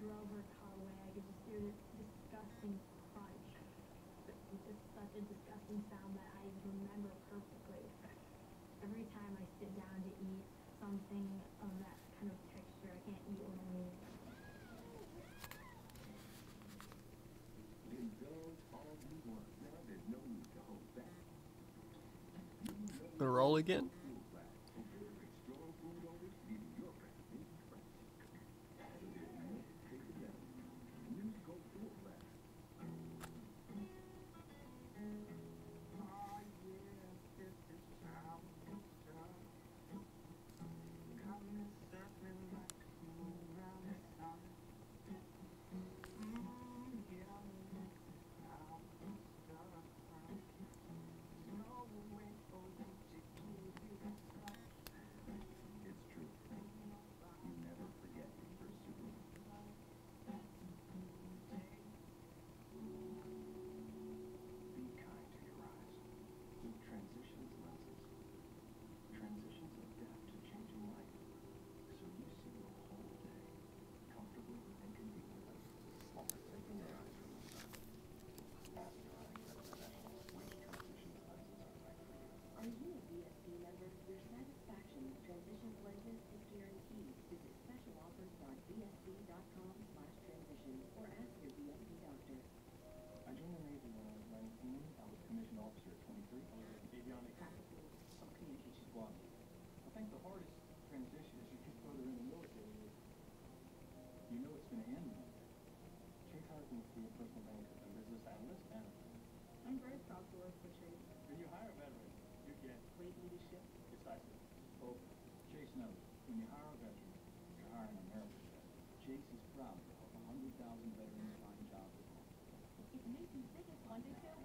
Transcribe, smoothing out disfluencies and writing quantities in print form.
drove her car away, I could just hear this disgusting crunch. It was just such a disgusting sound that I remember perfectly. Every time I sit down to eat something of that kind of texture, I can't eat what I need. Gonna roll again? I'm very proud to work for Chase. When you hire a veteran, you get great leadership, decisive, focus. Chase knows when you hire a veteran, you're hiring America's veteran. Chase is proud to help 100,000 veterans find jobs at home. It's Macy's biggest one-day sale